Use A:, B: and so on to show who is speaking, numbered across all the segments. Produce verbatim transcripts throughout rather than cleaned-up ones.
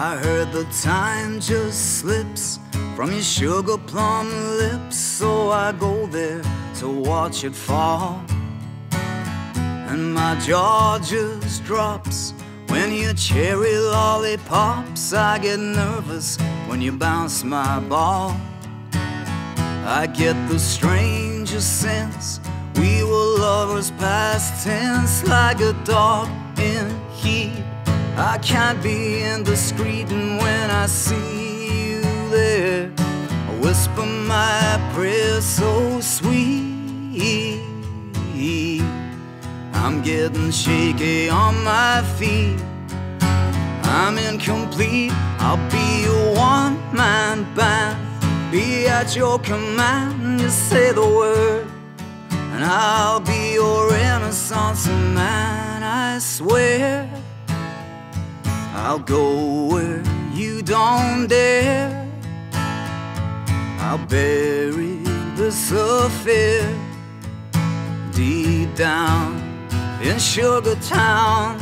A: I heard the time just slips from your sugar plum lips, so I go there to watch it fall. And my jaw just drops when your cherry lollipops. I get nervous when you bounce my ball. I get the strangest sense we were lovers past tense, like a dog in heat. I can't be indiscreet, and when I see you there, I whisper my prayers so sweet. I'm getting shaky on my feet. I'm incomplete. I'll be your one-man band, be at your command. Just say the word and I'll be your Renaissance man. I swear I'll go where you don't dare. I'll bury this affair deep down in Sugar Town.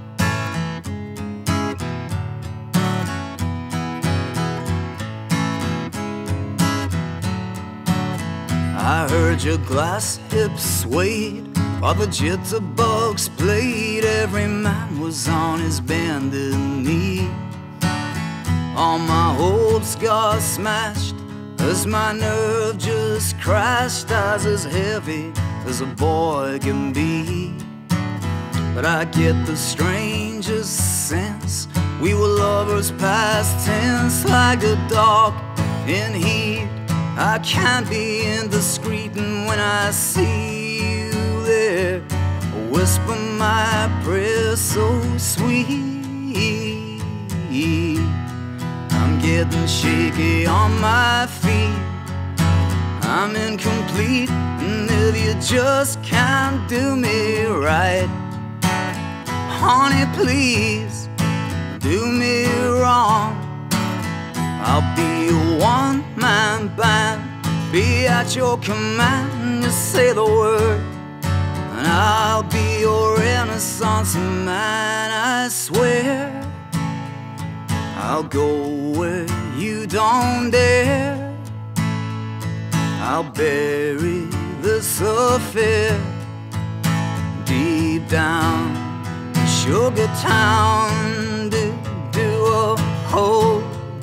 A: I heard your glass hips swayed while the jitterbugs played. Every man was on his bended knee. All my hopes got smashed as my nerve just crashed. I was as heavy as a boy can be. But I get the strangest sense we were lovers past tense, like a dog in heat. I can't be indiscreet, and when I see you there, I whisper my prayers so sweet. I'm getting shaky on my feet. I'm incomplete, and if you just can't do me right, honey, please do me wrong. I'll be a one-man band, be at your command. Just say the word and I'll be your Renaissance man. I swear I'll go where you don't dare. I'll bury this affair deep down in Sugar Town. Do, do, oh, oh.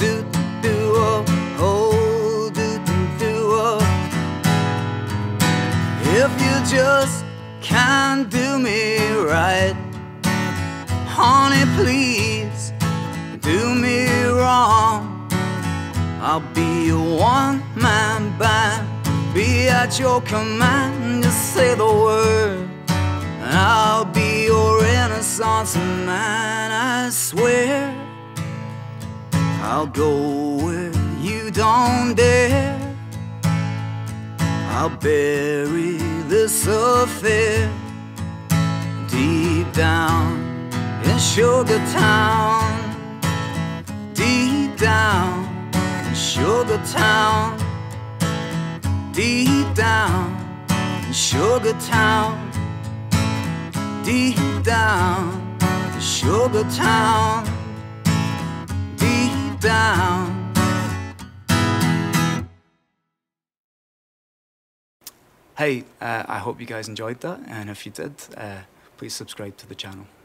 A: If you just can't do me right, honey, please do me wrong. I'll be a one-man band, be at your command. Just say the word and I'll be your Renaissance man. I swear I'll go where you don't dare. I'll bury this affair deep down in Sugar Town. Deep down in Sugar Town. Deep down in Sugar Town. Deep down in Sugar Town. Deep down. Hey, uh, I hope you guys enjoyed that, and if you did, uh, please subscribe to the channel.